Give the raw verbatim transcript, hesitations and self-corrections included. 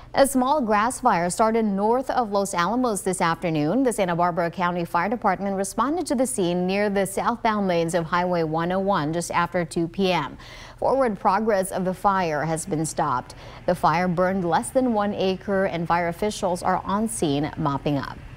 A small grass fire started north of Los Alamos this afternoon. The Santa Barbara County Fire Department responded to the scene near the southbound lanes of Highway one oh one just after two p m Forward progress of the fire has been stopped. The fire burned less than one acre and fire officials are on scene mopping up.